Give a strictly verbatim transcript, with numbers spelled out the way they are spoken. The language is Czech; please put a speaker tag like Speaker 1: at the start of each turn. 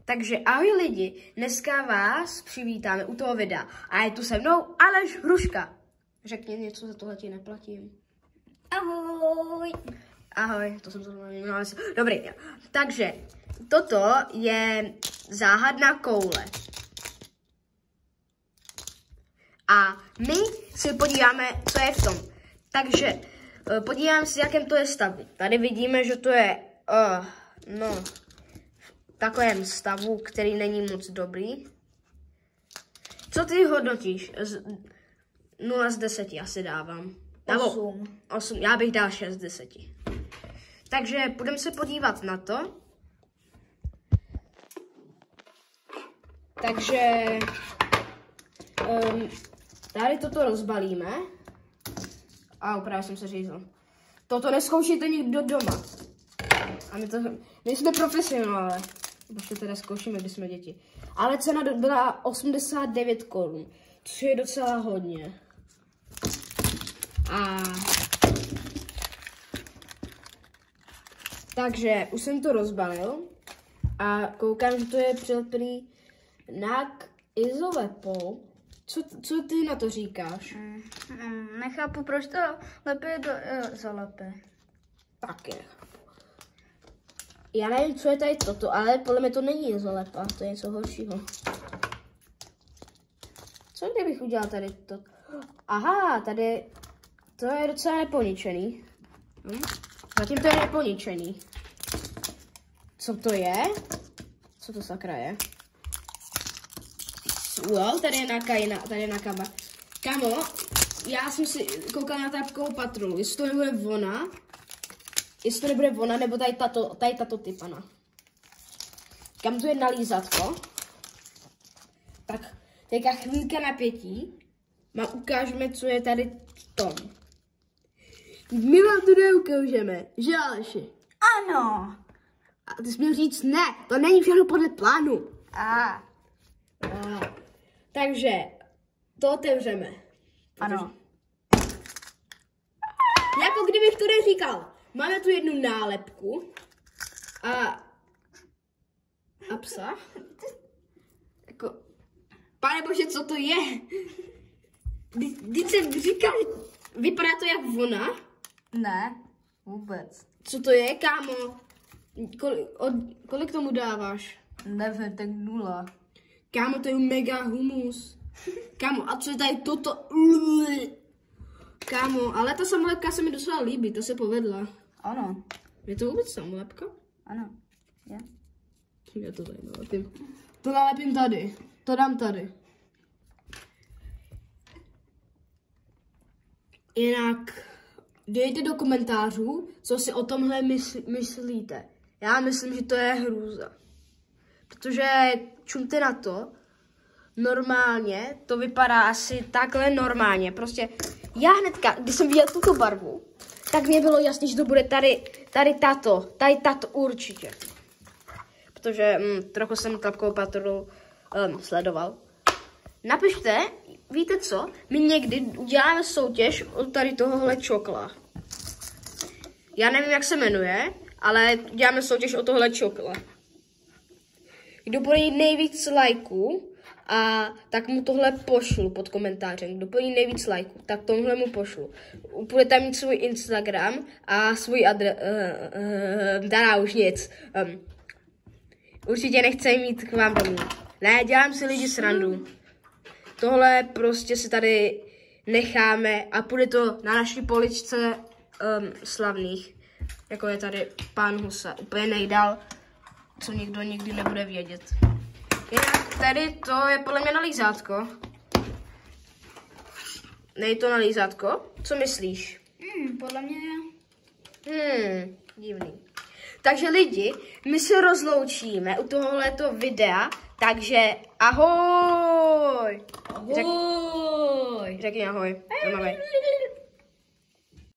Speaker 1: Takže ahoj lidi, dneska vás přivítáme u toho videa a je tu se mnou Aleš Hruška. Řekni něco, za tohle ti neplatím.
Speaker 2: Ahoj.
Speaker 1: Ahoj, to jsem zrovna neměla. Dobrý, takže toto je záhadná koule. A my si podíváme, co je v tom. Takže podíváme se, jakém to je stavu. Tady vidíme, že to je uh, no, v takovém stavu, který není moc dobrý. Co ty hodnotíš? Z nula z deseti asi dávám.
Speaker 2: osm.
Speaker 1: osm. Já bych dal šest z deseti. Takže budeme se podívat na to. Takže um, tady toto rozbalíme. A právě jsem se řízl. Toto neskoušíte nikdo doma. A my to, my jsme profesionálové. Protože teda zkoušíme, když jsme děti. Ale cena byla osmdesát devět korun. Což je docela hodně. A takže už jsem to rozbalil. A koukám, že to je přilepený na izolepou. Co, co ty na to říkáš?
Speaker 2: Mm, mm, nechápu, proč to lepí do izolepy.
Speaker 1: Taky nechápu. Já nevím, co je tady toto, ale podle mě to není izolepa, to je něco horšího. Co kdybych udělal tady to? Aha, tady to je docela neponičený. Hm? Zatím to je neponičený. Co to je? Co to sakra je? Wow, tady je nějaká tady je nějaká. Kamo, já jsem si koukal na takovou patrolu, jestli to nebude ona, jestli to nebude ona, nebo tady tato, tady tato typana. Kam tu je nalízatko? Tak, teďka chvíľka napětí. A ukážeme, co je tady v tom. My vám to neukážeme, že Aleši?
Speaker 2: Ano.
Speaker 1: A ty jsi měl říct ne, to není všechno podle plánu.
Speaker 2: A.
Speaker 1: A. Takže to otevřeme.
Speaker 2: Ano.
Speaker 1: Jako kdybych to neříkal. Máme tu jednu nálepku a, a psa. Jako, pane bože, co to je? Když jsem říkal, vypadá to jak vona.
Speaker 2: Ne, vůbec.
Speaker 1: Co to je, kámo? Kolik, od, kolik tomu dáváš?
Speaker 2: Nevím, tak nula.
Speaker 1: Kámo, to je mega humus. Kámo, a co je tady toto? Kámo, ale ta samolepka se mi docela líbí, to se povedla.
Speaker 2: Ano.
Speaker 1: Je to vůbec samolepka?
Speaker 2: Ano. Je.
Speaker 1: Já to tady nalepím. To nalepím tady. To dám tady. Jinak dejte do komentářů, co si o tomhle mysl, myslíte. Já myslím, že to je hrůza. Protože čumte na to, normálně to vypadá asi takhle normálně. Prostě já hnedka, když jsem viděl tuto barvu, tak mě bylo jasné, že to bude tady, tady tato, tady tato určitě. Protože hm, trochu jsem takovou patrolu um, sledoval. Napište, víte co, my někdy uděláme soutěž od tady tohohle čokla. Já nevím, jak se jmenuje, ale děláme soutěž o tohle čokla. Kdo bude jít nejvíc lajků, a tak mu tohle pošlu pod komentářem. Kdo bude jít nejvíc lajků, tak tohle mu pošlu. Bude tam mít svůj Instagram a svůj adres. Uh, uh, dá už nic. Um, určitě nechce mít k vám domů. Ne, dělám si lidi srandu. Tohle prostě si tady necháme a půjde to na naší poličce um, slavných. Jako je tady pán Husa. Úplně nejdál, co nikdo nikdy nebude vědět. Jinak tady to je podle mě nalízátko. Nej to nalízátko? Co myslíš?
Speaker 2: Hmm, podle mě je.
Speaker 1: Hmm, divný. Takže lidi, my se rozloučíme u tohoto videa, takže ahoj!
Speaker 2: Ahoj!
Speaker 1: Řek, řekni ahoj. ahoj.